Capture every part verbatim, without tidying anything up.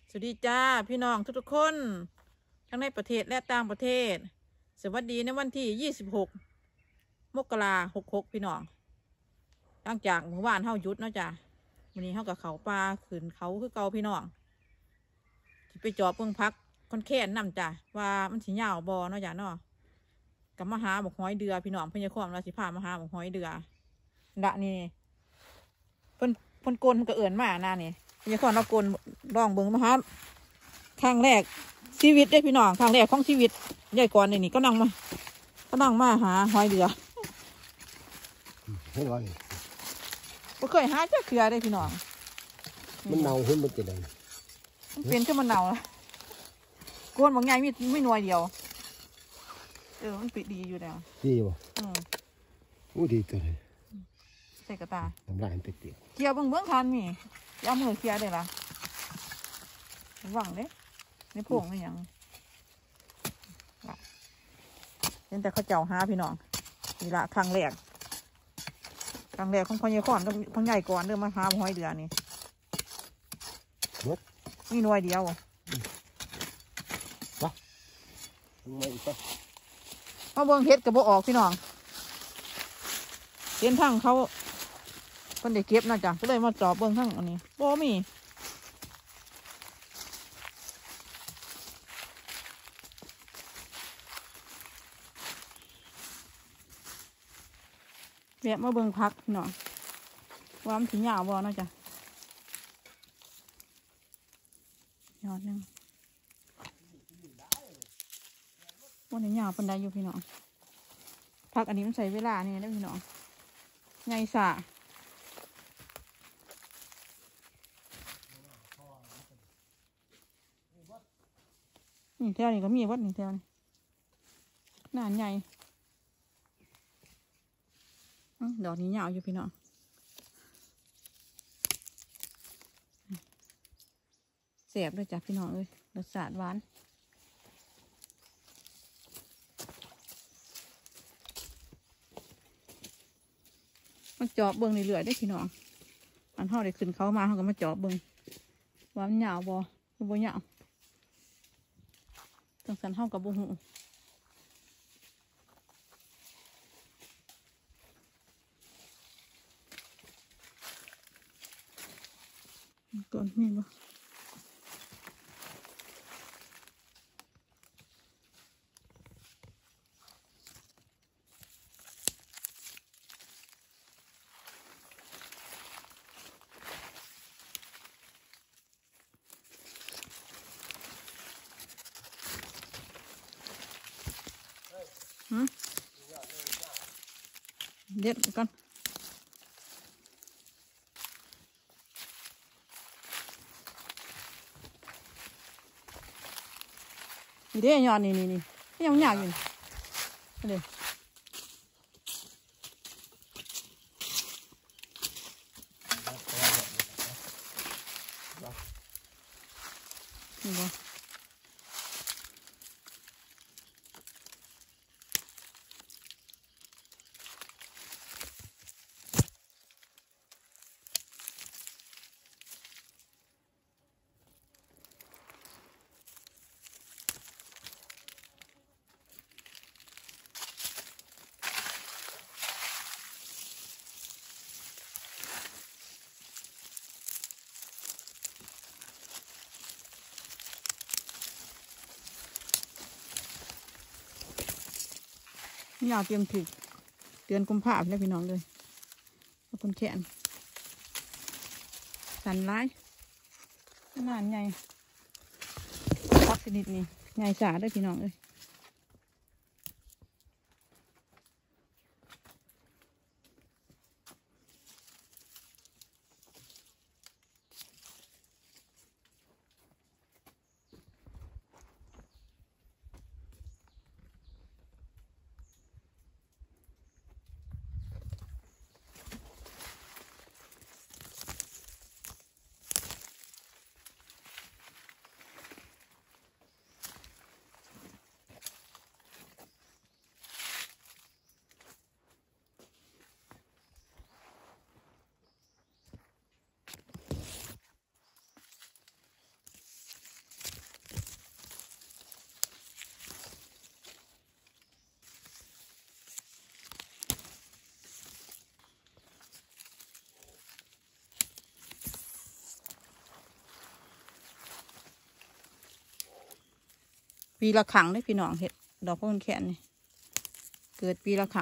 สวัสดีจ้าพี่น้องทุกๆคนทั้งในประเทศและต่างประเทศสวัสดีในวันที่ยี่สิบหกมกราหกหกพี่น้องหลังจากเมื่อวานเฮาหยุดเนาะจ้าวันนี้เฮากับเขาปลาขืนเขาคือเก่าพี่น้องไปจอบเพิ่งพักคอนแค้นนำจ้าว่ามันสิยาวบอเนาะจ้าเนาะกับมาหาบอกหอยเดือพี่น้องพญาคอมราสิพามาหาบอกหอยเดือดะนี่เพิ่นเพิ่นโกนก็เอื่นมาหน้านี่พญาคอมเราโกนลองเบิ่งมาหาครั้งแรกชีวิตได้พี่น้องครั้งแรกของชีวิตใหญ่ก่อนนี่ก็นั่งมาก็นั่งมาหาหอยเดือให้ร้อยบ่เคยหาเจ้าเขือได้พี่น้องมันเน่าขึ้นมันจะได้มันเป็นขึ้นมันเน่าละโกนบางไงมีไม่หน่วยเดียวเออมันปิดดีอยู่แล้วดีป่ะอืมอู้ดีตัวเลยใส่กระตาทำลายมันติดเดียวเกี่ยวเบื้องเบื้องคันมียามือเกี่ยวได้ละหวังเด้ในพวงนี่ยังเห็นแต่เขาเจ้าหาพี่น้องนี่ละครั้งแรกครั้งแรกของพ่อใหญ่ก่อนก็พ่อใหญ่ก่อนเริ่มมาหาหอยเดือนี่มีหน่วยเดียววะไม่อีกปะมาเบื้องเพชรกับโบออกพี่น้องเห็นทั้งเขาคนเด็กเก็บนะจ๊ะก็เลยมาจอบเบื้องทั้งอันนี้โบมีแวะมาเบิ่งพักหน่อยว่ามันถึงยาวบ่นะจ๊ะยอดนึงวันนี้ยาวปันไดอยู่พี่น้องพักอันนี้มันใช้เวลาเนี่ยนะพี่น้องไงสะนี่แถวนี้ก็มีวัดนี่แถวนี้หน้าใหญ่ดอกนี้ยาวอยู่พี่น้องเสียบด้วยจ้ะพี่น้องเอ้ยรสชาติหวานมาจอบเบิ้งเรื่อยๆได้พี่น้องอันห่อได้ขึ้นเขามาเขาก็มาจอบเบิ้งว่ามันยาวบ่หรือบ่ยาวตั้งสันห่อกับบุหูก่อนมีบ่หืมเด็ดก่อนนี่เด้ยอดนี่นี่นี่ยังยากอยู่นี่เลยนี่บ่นี่เอาเตรียมถึกเดือนกุมภาพันธ์แล้วพี่น้องเลยขอบคุณแขนสันร้ายนานใหญ่พักชนิดนี้ใหญ่สาด้วยพี่น้องเลยปีละครั้งได้พี่น้องเห็ดดอกพวกมันแขนนี่เกิดปีละครั้ง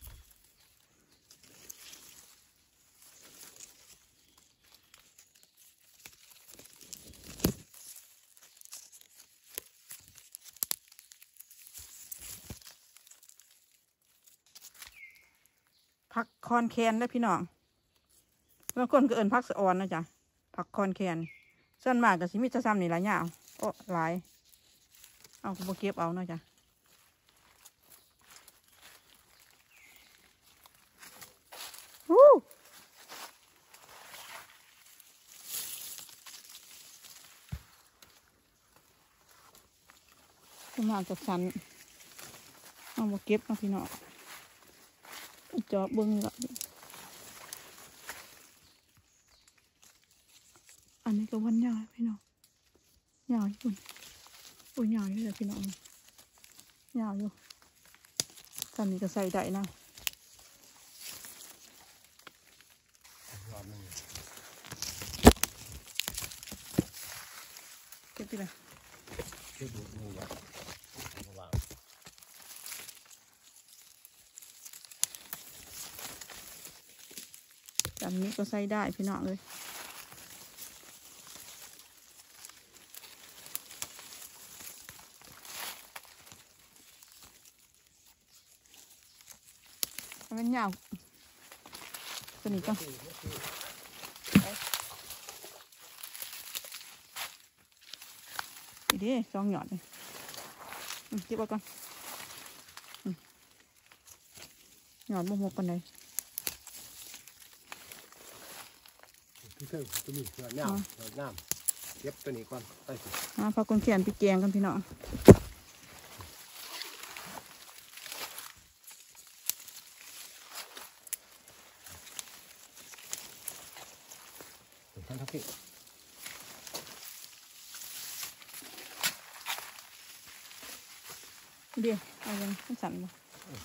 ผักคอนแคนได้พี่น้องบางคนก็เอิ้นผักสะออนนะจ๊ะผักคอนแคนส่วนมากก็สิมีจะซ้ำนี่หลายอย่างโอ้หลายเอาก็บ่เก็บเอาเนาะจ๊ะฮู้ส่วนมากจากสันเอาบ่เก็บเอาพี่น้องจอบเบิ้งละอันนี้ก็วันยาวพี่น้องยาวอยู่โอ้ยยาวอยู่เลยพี่น้องยาวอยู่กันนี้ก็ใส่ได้นะเก็บไปเลยกันนี้ก็ใส่ได้พี่น้องเลยมันยาวตัวนี้ก็ดีดิสองหยอดเลยเก็บไว้ก่อนหยอดมุกมุกกันเลยที่เท่าตัวนี้หยอดน้ำหยอดน้ำเก็บตัวนี้ก่อนไปสิอ่าพอคนเขียนไปแกงกันพี่น้องท่านทักษิณเดี๋ยวเอายังต้องสั่นบ่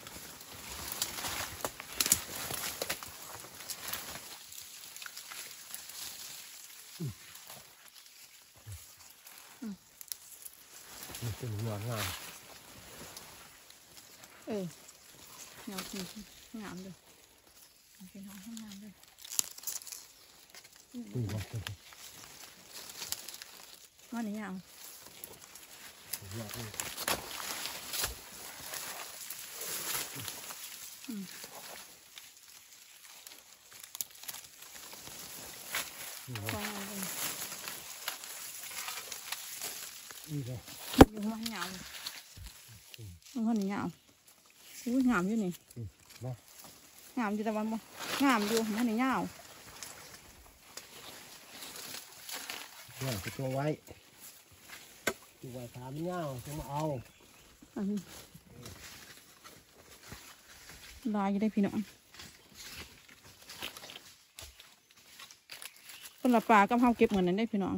นี่เป็นหัวงามเออเงาจริงงามเลยเป็นห้องห้องงามเลยนี่ว่าเป็นว่านี่เอาหัวนี่อืมว้าวเลยนี่เลยอยู่ห้องเงาเลยห้องนี้เงาอุ้ยงามอยู่นี่งามอยู่แต่วันบ่งามอยู่ห้องนี้เงาเนี่ยจะตัวไว้ตัวไว้ถามเงาจะมาเอาลายได้พี่น้องคนละปลาก็เผาเก็บเหมือนนั้นได้พี่น้อง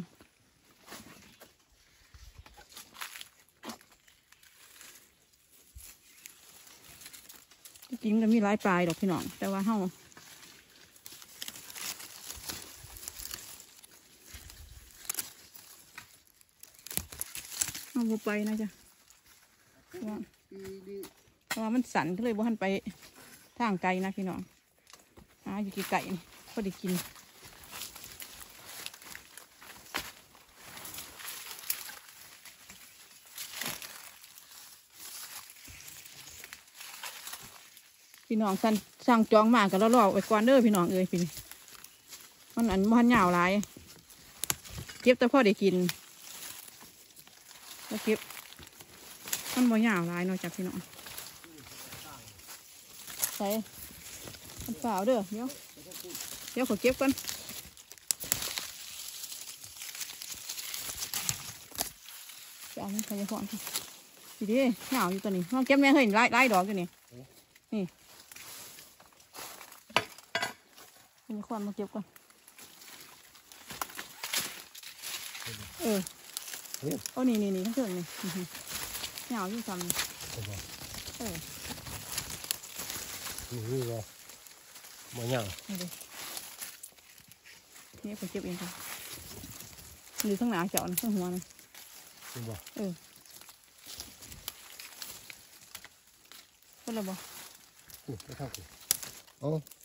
จริงๆก็มีหลายปลายดอกพี่น้องแต่ว่าเฮาเอาไปนะจ๊ะว่าเพราะว่ามันสั่นก็เลยบ่ทันไปทางไกลนะพี่น้องอ่าอยู่กี่ไก่พอได้กินพี่น้องสั่นสั่งจองมากับเรารอไว้ก่อนเด้อพี่น้องเอ้ยพี่มันอันมันหยาวหลายเก็บแต่พอได้กินแล้วเก็บมันบ่หยาวหลายเนาะจ้ะพี่น้องใส่มันเปล่าเด้อเดี๋ยวเดี๋ยวขอเก็บกันจะเอาไม่ใช่จะพอนดีดิหยาวอยู่ตัวนี้ลองเก็บแม่เห็นไล่ไล่ดอกอยู่นี่นี่มีคนมาเก็บก่อนเออโอ้นี่นี่นี่ทั้งเถิงนี่เหงาอยู่ซ้ำนี่เออนี่ว่ามันยังนี่ผมเก็บเองค่ะอยู่ข้างหน้าเจาะข้างหัวนี่นี่ว่าเออคนละบ่นี่ไม่เท่ากันเอา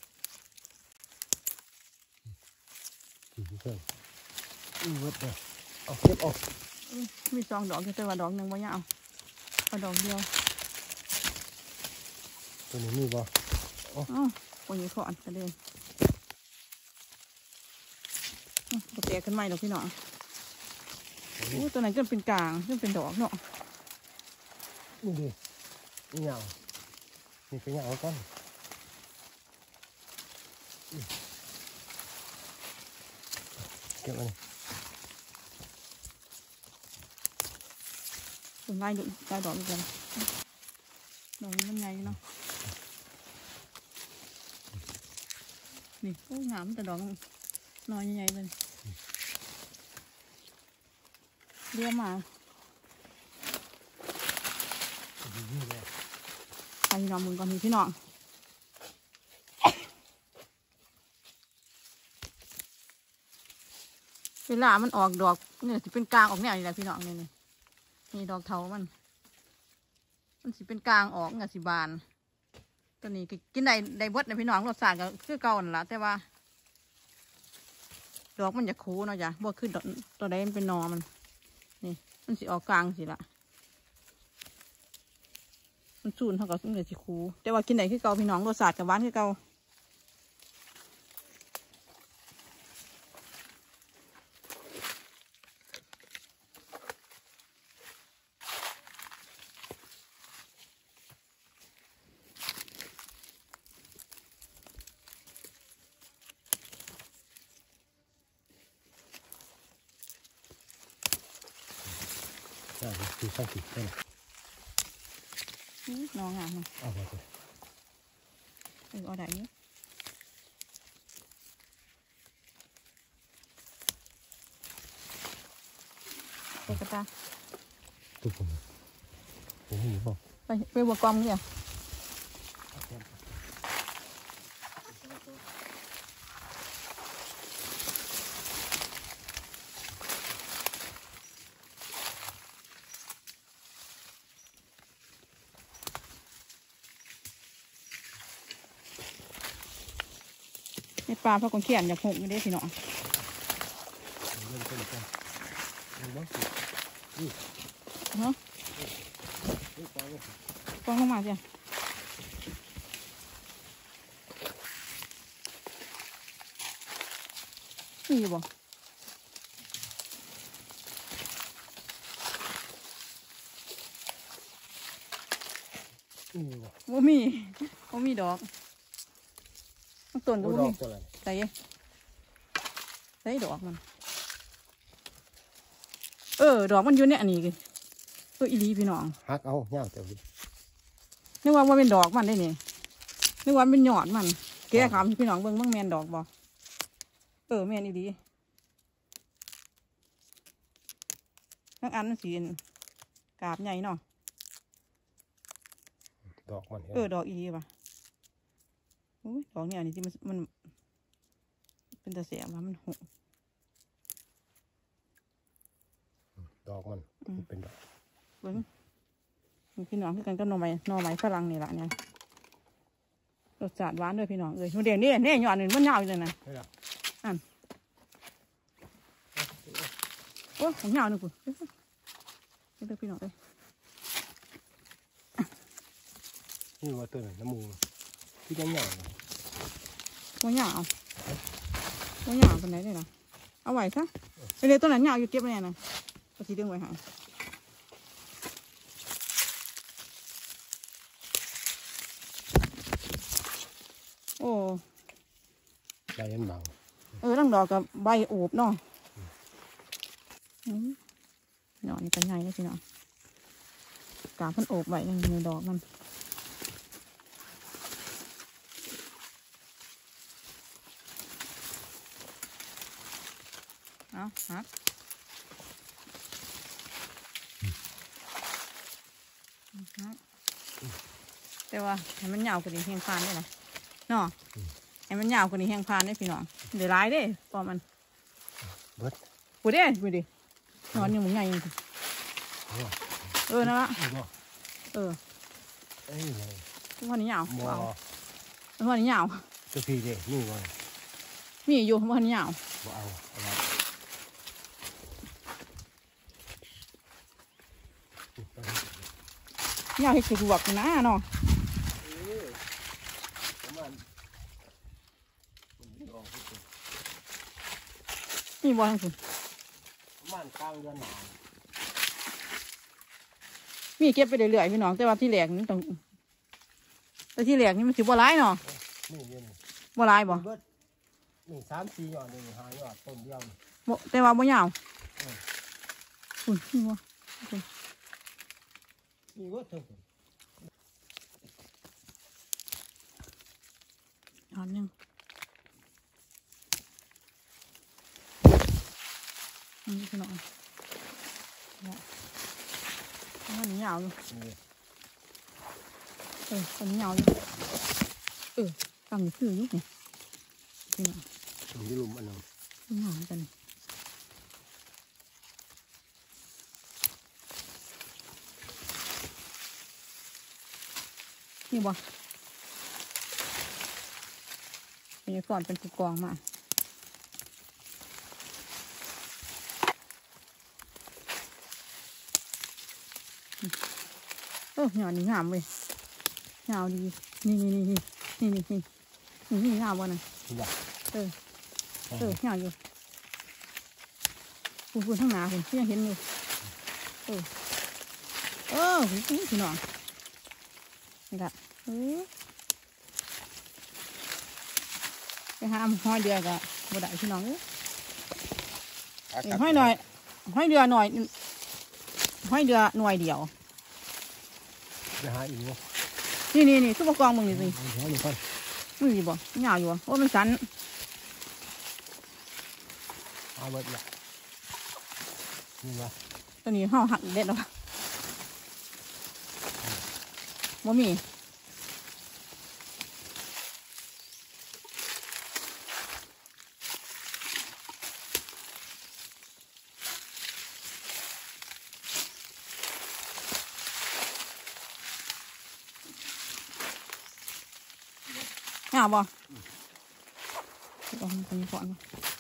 อืมเพิ่มอืมเวิร์ดเลยเอาเก็บออกมีสองดอกแต่ว่าดอกหนึ่งบ่ยาวเอาดอกเดียวตัวนี้มีบ่อ๋อโอ้ยขอนกระเด็นก็แตกขึ้นใหม่ดอกพี่น้องโอ้ตัวไหนจนเป็นกลางจนเป็นดอกเนาะนี่ดินี่เหงานี่เป็นเหงาก่อนเก็บมันเป็นไล่ดุไล่ดอกอีกแล้วดอกมันใหญ่เนาะนี่โอ้ยงามแต่ดอกน้อยใหญ่ๆเลยเรียกมาไปนอนมึงก่อนนี่พี่น้องเวลามันออกดอกเนี่ยจะเป็นกลางออกแนวนี่แหละพี่น้องนี่นี่นี่ดอกเทามันมันสิเป็นกลางออกเงาสิบานตัวนี้กินได้ได้เบิดนะพี่น้องรสชาติก็คือเก่านั่นแหละแต่ว่าดอกมันจะคูเนาะจ้ะบ่ขึ้นตัวใดมันเป็นนอมันนี่มันสิออกกลางสิละมันสูนเท่ากับมันจะสิคูแต่ว่ากินได้คือเก่าพี่น้องรสชาติกับหวานคือเก่าใช่คือช่างผิดใช่ไหมน้องงามเนาะเอาไปเลยเออเอาได้เยอะไปกระตาตุ๊กผมผมมีบ่ไปไปบัวกอมเนี่ยในปลาพระกงเขียนอยากหกไม่ได้พี่น้องเริ่มต้นกันนี่บ่นี่เนาะนี่ปลาบ่กองลงมาจ้ะนี่อยู่บ่นี่บ่บ่มีบ่มีดอกต้นก็บ่ดอมีกตัวอะไรใส่ใส่ดอกมันเออดอกมันอยู่เนี่ยอันนี้กันเอออีหลีพี่น้องหักเอาเงาเจ้าดินึกว่าว่าเป็นดอกมันได้นี่นึกว่าเป็นหยอดมันแกะขามพี่น้องเบิ่งเบิ่งแมนดอกบ่เออแมนอีหลีทั้งอันมันสีกาบใหญ่เนาะดอกมันเออดอกอีหลีป่ะอุ้ยดอกเนี่ยอันนี้ที่มันมันเป็นตะเสียมามันหกดอกมันเป็นดอกเบิ่งมีพี่น้องคือกันก็หน่อไม้หน่อไม้ฝรั่งนี่แหละเนี่ยรสชาติหวานด้วยพี่น้องเอ้ยเดี๋ยวนี้เนี่ยหยอดนี่มันยาวอยู่เลยนะอันโอ้ของยาวนึงกูเดี๋ยวพี่น้องเอ้ยนี่ว่าตัวไหนน้ำมูที่ยังใหญ่หัวยาวหัวยาวเป็นไหนได้ล่ะเอาไว้ซะเดี๋ยวตัวนั้นยาวอยู่เก็บไว้เนี่ยนะก็สีดึงไว้หาโอ้ใบยันบางเออตั้งดอกกับใบโอบเนาะหน่อนี่เป็นไงเลยพี่น้องกาบมันโอบใบยังในดอกมันเอาฮักฮักแต่ว่าให้มันยาวกว่านี้แห้งพานได้ไหมเนาะให้มันยาวกว่านี้แห้งพานได้พี่น้องเดี๋ยวร้ายเด้พอมันเบิดกูเด้กูดินอนอยู่มึงไงยังเออนะวะเออเอ้ยวันนี้ยาวบ่เอาวันนี้ยาวตัวพี่เด้นี่ก่อนมีอยู่วันนี้ยาวบ่เอาเอาไว้ยาวให้คือวักนะเนาะประมาณมันออกที่สุดนี่บ่ทั้งคุณประมาณกลางเดือนหนาวมีเก็บไปเรื่อยๆพี่น้องแต่ว่าที่แหลกนี่ต้องแต่ที่แหลกนี่มันถือว่าร้ายเนาะนี่เดือนนี้ว่าร้ายบ่เบิดนี่สามสี่ยอดนี่ห้ายอดต้นเดียวนี่บ่แต่ว่าบ่ยาวคุณนี่บ่นี่เบิดเท่ากันอันหนึงนี่พี่น้องเนี่ยวันนี้ยาวอยู่นี่เออวันนี้ยาวอยู่เออตั้งอยู่คืออยู่นี่พี่น้องถึงที่ลุมอันนั้นนี่ยาวกันนี่บ่เป็นก่อนเป็นกองมาเออหยอดนี่งามเว้ยยาวดีนี่นี่นี่นี่นี่นี่นี่นี่งามวะน่ะนี่บ่เออเออยาวอยู่คุณคุณข้างหน้าคุณที่ยังเห็นอยู่เออเออพี่พี่น้องนี่ละเออไปหาห้อยเดือกับบ่ได้พี่น้องเอ้ยเอ้ยห้อยหน่อยห้อยเดือหน่อยห้อยเดือหน่วยเดียวไปหาอีกบ่นี่นี่นี่ทุกกองมึงนี่สิเอาเดี๋ยวนี่ก่อนมึงนี่บ่ยาวอยู่บ่โอ้มันสันเอาเบิดละนี่บ่ตัวนี้ห่อหักเด็ดแล้วบ่มีงามบ่ต้องไปก่อนบ่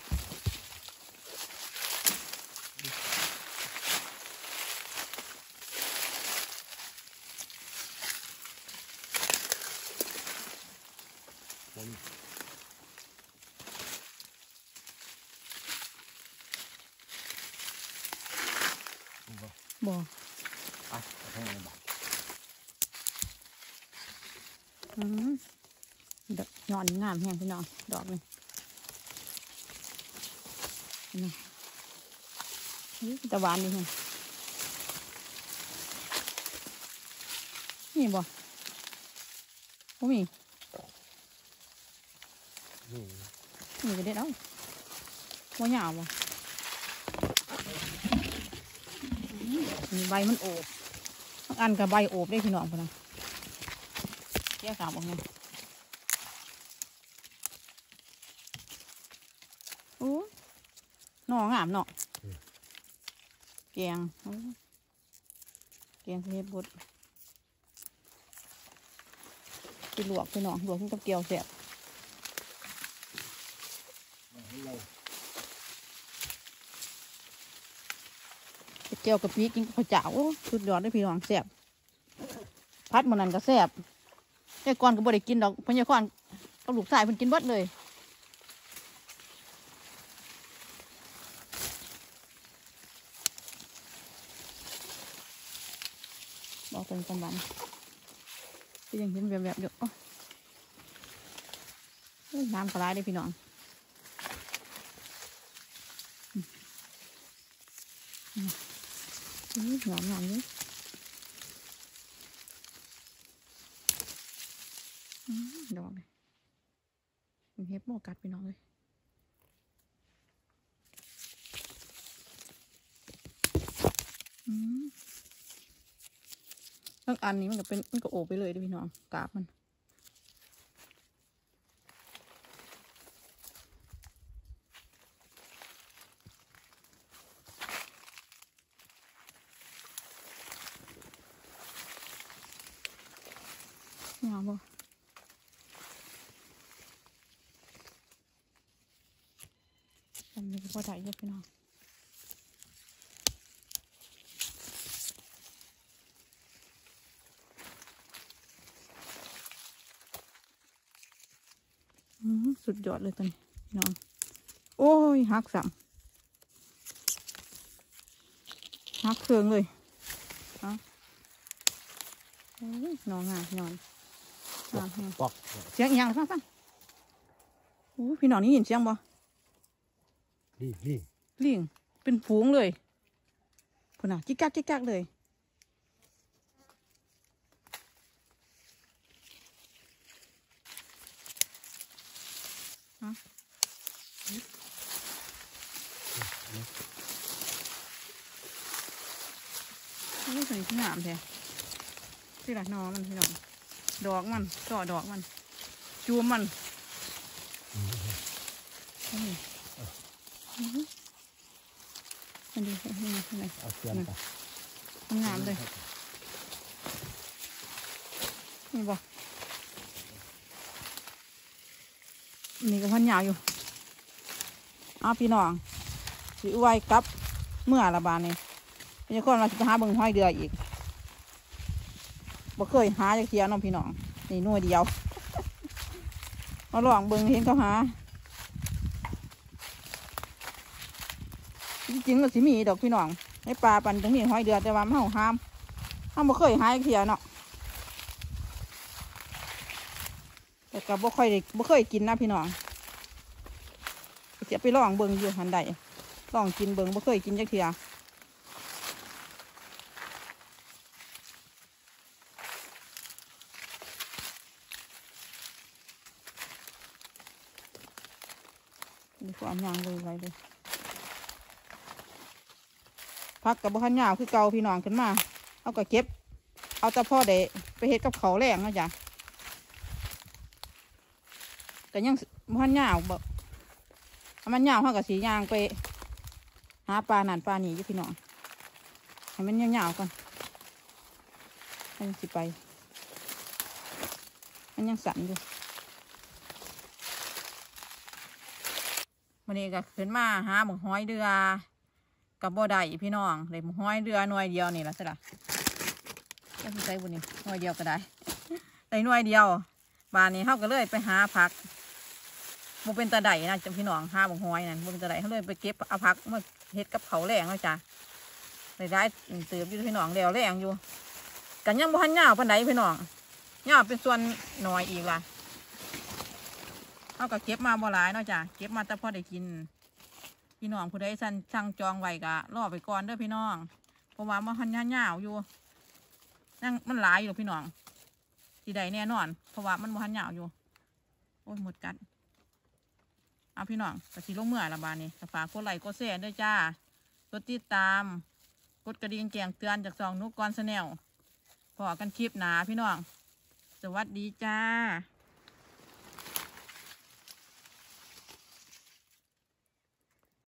ผมบ่ไปเอาให้บาทอืมดอกยอดนี่งามแห้งพี่น้องดอกนี่นี่นี่ตะวันนี่ไงนี่บ่บ่มีนี่นี่ก็เด็ดเอาบ่ยาวบ่นี่ใบมันโอบบางอันกับใบโอบได้พี่น้องพุ่นนะแก้กาบออกไงโอ้หน่องามเนาะแกงโอ้แกงเฮ็ดบดไปลวกพี่น้องลวกกับเกี๊ยวแซ่บเอาให้เราเจียวกับปีกินกับข้าวเจ้าโอ้สุดยอดเลยพี่น้องแซ่บพัดมันนั่นก็แซ่บแต่ก่อนก็บ่ได้กินดอกพญาคอนกับลูกชายเพิ่นกินเบิดเลยบอกเป็นกำบังก็ยังเห็นแบบแบบๆอยู่โอ้ยน้ำกระไรได้พี่น้องอืมอืมอืมหอมหอมเลยอืมดอกเลยมันเห็บโมกัดพี่น้องเลยอืมบางอันนี้มันก็เป็นมันก็โอบไปเลยเด้อพี่น้องกาบมันงามบ่ทำนี้ก็พอได้เยอะพี่น้องสุดยอดเลยตอนนี้น้องโอ้ยหักสั่งหักเครื่องเลยเอาน้องงามนอนงามปอกเสียงอีกอย่างฟังฟังโอ้พี่น้องนี่ยินเสียงบ่ลิงลิงลิงเป็นฝูงเลยพุ่นน่ะจิกกักจิกกักเลยนี่สวยงามแท้ที่หลักน้องมันพี่น้องดอกมันต่อดอกมันจูมมันนี่มันดีให้มันให้เอาเสียมไปงามเลยนี่บอกนี่ก็พันยาวอยู่อ้าพี่น้องสิไว้กับเมื่อละบานนี่เป็นคนมาจะหาเบิ่งห้อยเดืออีกบ่เคยหาจากเทียน้องพี่น้องนี่หน่วยเดียวเอาลองเบิ่งเห็นเขาหาจริงๆก็สิมีดอกพี่น้องในป่าปันตรงนี้ห้อยเดือแต่ว่ามันเฮาห้ามเฮาบ่เคยหาจากเทียเนาะแต่ก็บ่ค่อยได้บ่เคยกินนะพี่น้องจะไปลองเบิ่งอยู่หันใดลองกินเบิ่งบ่เคยกินจากเทียมีความยางเลยไว้เลยพักกับบุคันยาวคือเก่าพี่น้องขึ้นมาเอาก็เก็บเอาแต่พ่อเดะไปเฮ็ดกับเขาแรงนะจ๊ะแต่ยังบุคันยาวแบบมันยาวเขากับสียางไปหาปลาหนานปลาหนีอยู่พี่น้องให้มันยาวๆก่อนมันสิไปมันยังสั่นอยู่วันนี้ก็ขึ้นมาหาหมึกห้อยเดือกับบ่ได้พี่น้องเลยหมึกห้อยเดือหน่วยเดียวนี่ละสิล่ะก็คือใช้บุญนี่หน่วยเดียวก็ได้ได้หน่วยเดียวบานนี้เขาก็เลยไปหาผักมันเป็นตะไดนะจำพี่น้องหาหมึกห้อยนั่นมันเป็นตะไดเขาเลยไปเก็บเอาผักมาเฮ็ดกับเขาแรงแล้วจ้ะได้ได้เติบอยู่พี่น้องเดียวแรงอยู่กันยังบ่ทันยาวปานใดพี่น้องยาวเป็นส่วนหน่อยอีกล่ะเอาก็เก็บมาบ่หลายเนาะจ้ะเก็บมาแต่พอได้กินพี่น้องผู้ใดสั่งสั่งจองไว้ก็รอไปก่อนเด้อพี่น้องเพราะว่ามันหันยาวอยู่นั่งมันหลายอยู่พี่น้องสีใดแน่นอนเพราะว่ามันมันหันยาวอยู่โอ้ยหมดกันเอาพี่น้องกระสีลงเมื่อละบานนี้ฝากกดไลค์กดแชร์ด้วยจ้ากดติดตามกดกระดิ่งแจ้งเตือนจากซองนุกกรชาแนลพอกันคลิปหนาพี่น้องสวัสดีจ้า